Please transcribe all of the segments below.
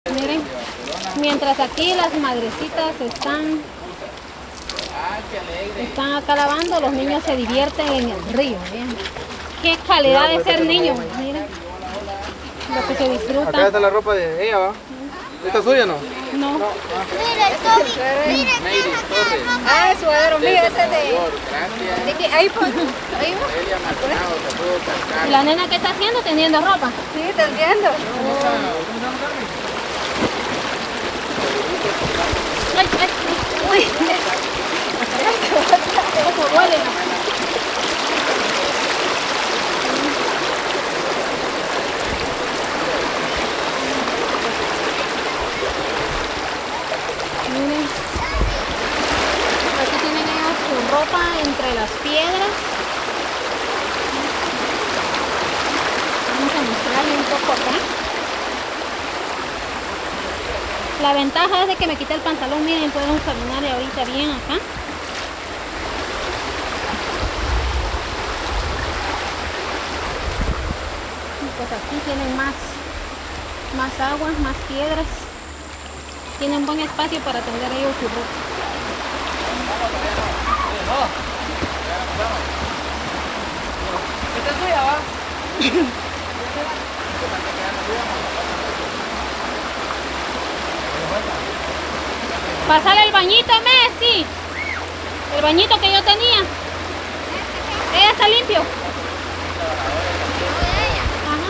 Miren, mientras aquí las madrecitas están acá lavando, los niños se divierten en el río. Miren. Qué calidad de ser niño, miren. Lo que se disfruta. Acá está la ropa de ella, ¿va? ¿Esta es suya, no? No. Mira el Toby, mira Torres. Ah, el suadero mío, ese es de... Gracias. ¿De qué? Ahí pues. Ahí va. Elia Maldonado, saludos al ¿Y Carlos. la nena qué está haciendo? Teniendo ropa. Sí, te entiendo. Ay, ay, uy. Eso duele. Miren. Aquí tienen ellos su ropa entre las piedras. Vamos a mostrarle un poco acá. La ventaja es de que me quité el pantalón, miren, podemos caminar ahorita bien acá. Y pues aquí tienen más agua, más piedras. Tienen buen espacio para tender ellos su ropa. ¿Esta es tuya, va? Pasarle el bañito, Messi. El bañito que yo tenía. Ella está limpio. Ajá.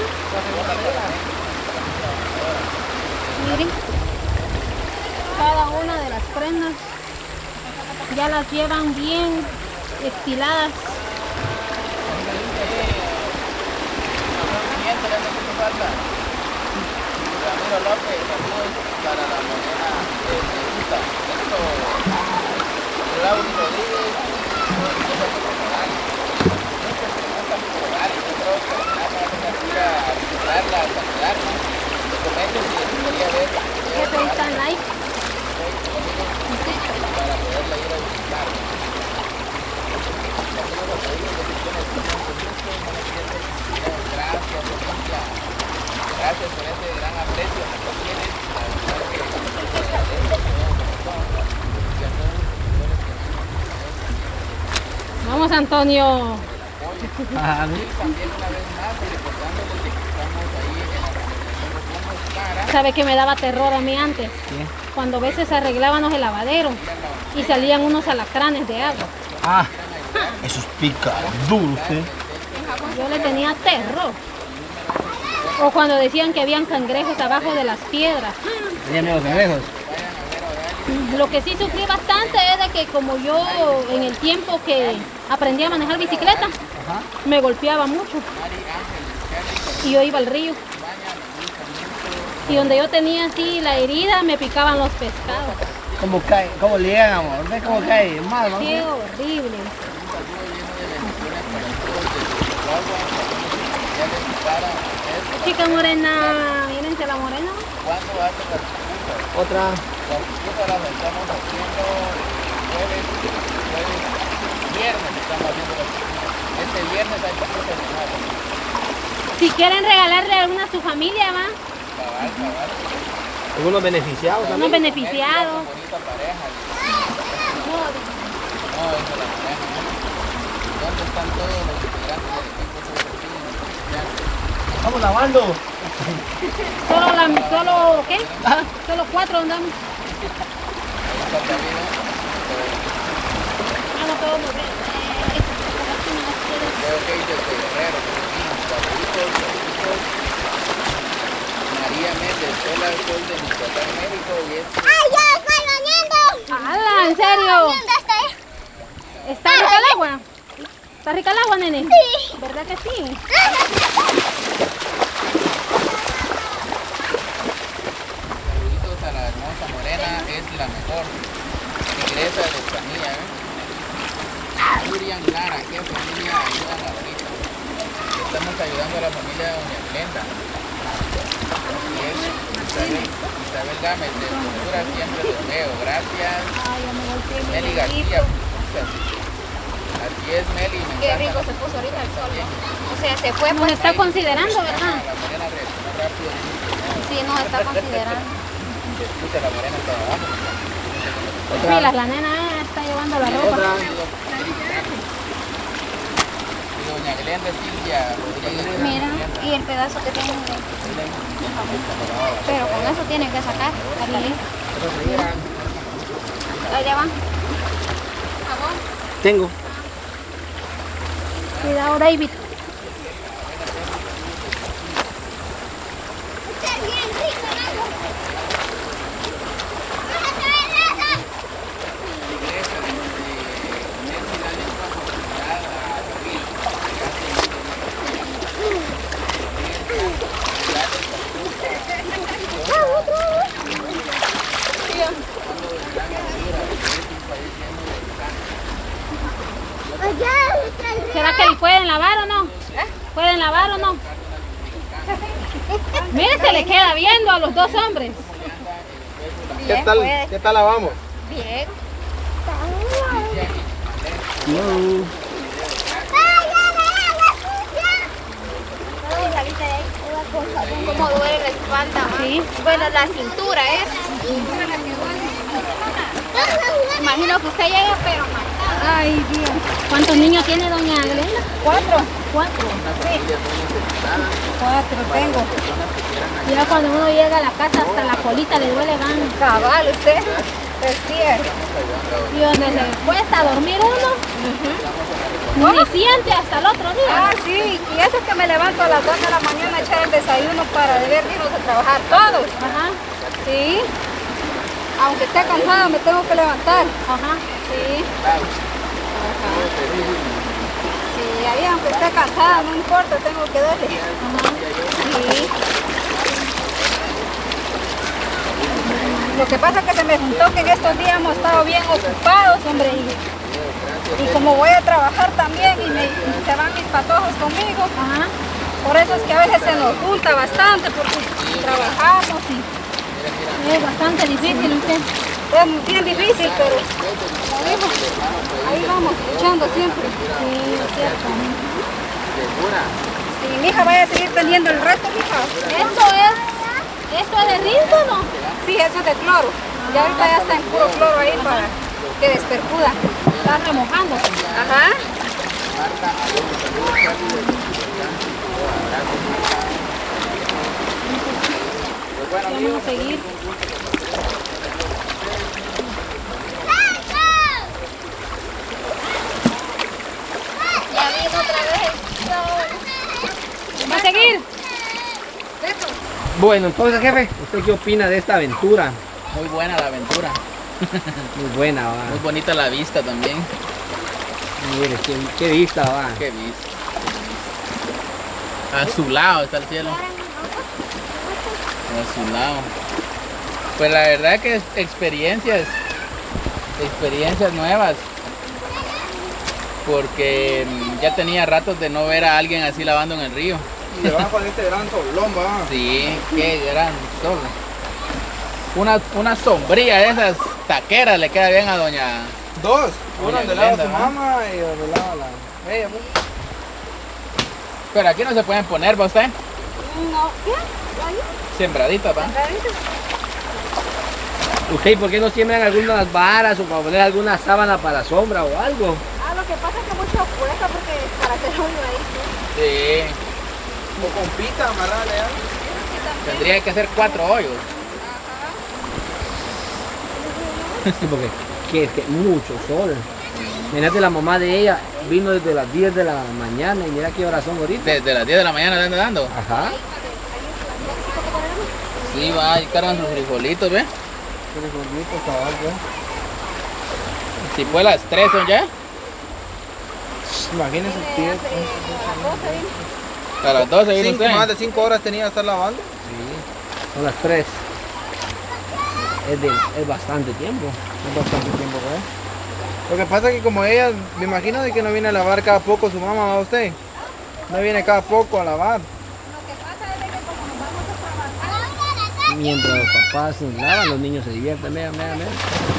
Miren. Cada una de las prendas ya las llevan bien estiladas. Ramiro López, saludos para la morena de Medusa. Laura Rodríguez, ¿Qué te están like? para poderla ir a visitar. Gracias, Olimpia. Gracias por ese gran aprecio que tienes. Vamos, Antonio. También una vez más recordándoles que estamos ahí en la organización para ¿Sabe que me daba terror a mí antes? ¿Qué? Cuando a veces arreglábamos el lavadero y salían unos alacranes de agua. Ah, esos pican duro, usted. Yo le tenía terror. O cuando decían que habían cangrejos abajo de las piedras. ¿Tenía miedo a los cangrejos? Lo que sí sufrí bastante es de que como yo en el tiempo que aprendí a manejar bicicleta, me golpeaba mucho. Y yo iba al río. Y donde yo tenía así la herida, me picaban los pescados. ¿Cómo cae? ¿Cómo le llegan, amor? ¿Ves cómo cae? Mal, ¿no? Qué horrible. Chica morena, mírense la morena. ¿Cuándo hace las pupusas? Otra. Las pupusas las estamos haciendo viernes estamos haciendo las pupusas. Este viernes hay pupusas de nada. Si quieren regalarle a alguna a su familia, va. Cabal. Algunos beneficiados también. Unos beneficiados. Bonita pareja. No, No, es de la pareja. ¿Dónde están todos los integrantes del equipo? Estamos lavando. solo ¿qué? Solo 4 andamos. Vamos todos muy bien. Creo que dice Guerrero, saluditos. María Méndez, hola, soy de Michoacán, México y es... ¡Ay, ya estoy bañando! ¡Hala! ¿En serio? ¿Está rica el agua? ¿Está rica el agua, nene? Sí. ¿Verdad que sí? Saluditos a la hermosa morena, es la mejor tigresa de familia, Miriam Lara, ¿qué familia ayudan ahorita? Estamos ayudando a la familia de Doña Glenda. Isabel Gámez, de Honduras, siempre los veo, gracias. Ay, ya me golpeé. Meli García, pupusas. Así es, Meli, me Qué encanta. rico se puso ahorita el sol. O sea, se fue Nos pues. está considerando, ¿verdad? La morena reaccionó rápido. Sí, nos está considerando. se escucha la morena hasta abajo. Pilas, la nena está llevando la ropa. Y doña Glenda Silvia Rodríguez. Mira, y el pedazo que tiene. Pero con eso tienen que sacar. Aquí. Allá van. Tengo. Cuidado, David. ¿Será que pueden lavar o no? ¿Pueden lavar o no? Mire, se le queda viendo a los dos hombres. ¿Qué tal? ¿Qué tal la vamos? Bien. No. Como duele la espalda, ¿no? Sí. Bueno, la cintura es. Imagino que usted llega, pero mal. Ay, Dios. ¿Cuántos niños tiene doña Glenda? 4. 4. Sí. 4 tengo. Ya cuando uno llega a la casa hasta la colita le duele van. Cabal, usted. Es cierto. Y donde se cuesta dormir uno, ni siente hasta el otro día. Ah, sí. Y eso es que me levanto a las 2 de la mañana a echar el desayuno para deber irnos a trabajar todos. Ajá, Sí. Aunque esté cansada, me tengo que levantar. ajá. Sí. Sí, ahí aunque esté cansada, no importa, tengo que darle. Sí. Lo que pasa es que se me juntó que en estos días hemos estado bien ocupados, hombre, y como voy a trabajar también y se van mis patojos conmigo, Ajá. por eso es que a veces se nos junta bastante porque trabajamos y Es bastante difícil usted. es bien difícil, pero como digo, ahí vamos luchando siempre. Sí, es cierto. Y mi hija vaya a seguir teniendo el resto, mija. ¿Esto es de rizo o no? Sí, eso es de cloro. Ya ahorita ya está en puro cloro ahí para que despercuda. Está remojando. Ajá. Vamos a seguir. Ya vino otra vez el sol. ¿Va a seguir? Bueno, entonces, jefe, ¿usted qué opina de esta aventura? Muy buena la aventura. Muy buena, va. Muy bonita la vista también. Mire, qué vista, va. Qué vista. A su lado está el cielo. A su lado. Pues la verdad que experiencias nuevas. Porque ya tenía ratos de no ver a alguien así lavando en el río. Y debajo de este gran solón, va. Sí, qué gran sol. Una sombría de esas taqueras le queda bien a doña. Dos. Doña Uno donde lava Glenda, su ¿va? mamá y donde lava la... ella, pues. Pero aquí no se pueden poner, ¿va usted? No, ¿qué? ¿Ahí? Sembraditas, ¿va? ¿Usted por qué no siembran algunas varas o para poner alguna sábana para sombra o algo? Ah, lo que pasa es que mucho cuesta porque para hacer hoyo ahí. Sí. O con pita, amarrarle algo. Tendría que hacer 4 hoyos. Sí, porque es que mucho sol. Mirate, la mamá de ella vino desde las 10 de la mañana y mira qué horas son ahorita. Desde las 10 de la mañana le anda dando. Ajá. Sí, va, y cargan sus frijolitos, ¿ve? Si fue las 3 son ya. Imagínense, tío. A las 12 vino usted. Más de 5 horas tenía que estar lavando. Sí. Son las 3. Es bastante tiempo. Es bastante tiempo, ¿verdad? Lo que pasa es que como ella, me imagino de que no viene a lavar cada poco su mamá, ¿va usted? No viene cada poco a lavar. Lo que pasa es de que como nos vamos a trabajar, Mientras los papás lavan, los niños se divierten, vean. los que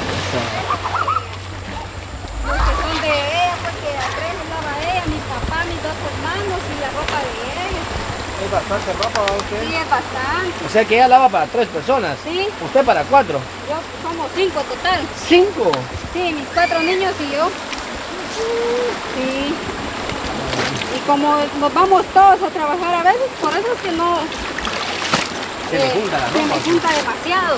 son de ella, porque a 3 los lava ella, mi papá, mis 2 hermanos y la ropa de ella. Es bastante ropa, ¿va usted? Sí, es bastante. O sea que ella lava para 3 personas. Sí, Usted para 4. yo somos 5 total. 5. Sí, mis 4 niños y yo. Sí. Y como nos vamos todos a trabajar a veces, por eso es que no... Se me junta la se me ropa. junta demasiado.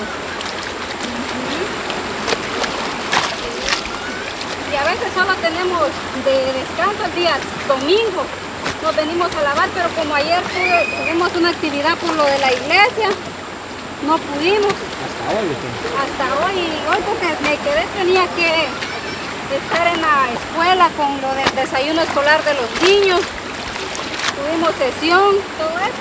Y a veces solo tenemos de descanso el día domingo. Nos venimos a lavar, pero como ayer tuvimos una actividad por lo de la iglesia, no pudimos. Hasta hoy, usted. Hasta hoy, hoy porque me quedé, tenía que estar en la escuela con lo del desayuno escolar de los niños. Tuvimos sesión, todo eso.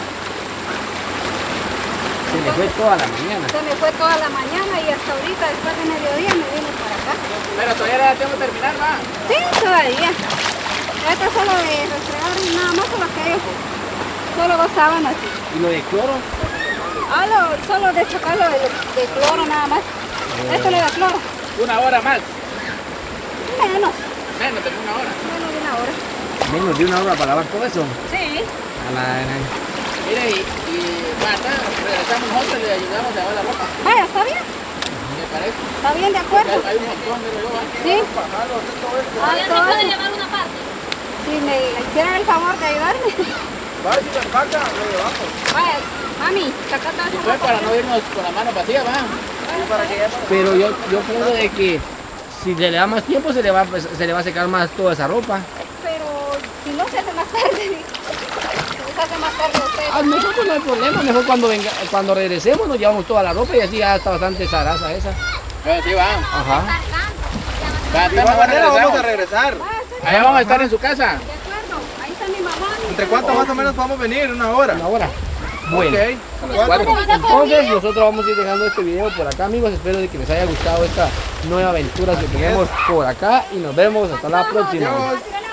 Se me fue toda la mañana. Se me fue toda la mañana y hasta ahorita, después de mediodía, me vine para acá. Pero todavía la tengo que terminar, ¿va? Sí, todavía. Esto es solo de restregar y nada más solo aquello. Solo 2 sábanas. ¿Y lo de cloro? Solo de sacarlo de cloro nada más. Esto le da cloro. 1 hora más. Menos. Menos de 1 hora. Menos de 1 hora. Menos de 1 hora para lavar todo eso. Sí. Mire, y bueno, regresamos nosotros y le ayudamos a lavar la ropa. Vaya, está bien. ¿Me parece? Está bien, de acuerdo. Hay un montón de yo. Sí. Todavía se todo puede eso. llevar una parte. Si me hicieran el favor de ayudarme. Va, si me empaca, lo llevamos. Vaya, mami, saca toda esa Fue ropa. para no irnos con la mano vacía, va. Pero yo creo de que si le da más tiempo se le va a secar más toda esa ropa. Pero si no se hace más tarde. Se hace más tarde a usted. A nosotros no hay problema, mejor cuando regresemos nos llevamos toda la ropa y así ya está bastante zaraza esa. Sí, va. Ajá. Va, De igual manera vamos a regresar. Allá vamos a estar en su casa. De acuerdo, ahí está mi mamá. ¿Entre cuánto más o menos podemos venir? ¿1 hora? 1 hora. Bueno. Ok. Cuatro. Entonces nosotros vamos a ir dejando este video por acá, amigos. Espero de que les haya gustado esta nueva aventura que tenemos por acá y nos vemos hasta la próxima. Adiós.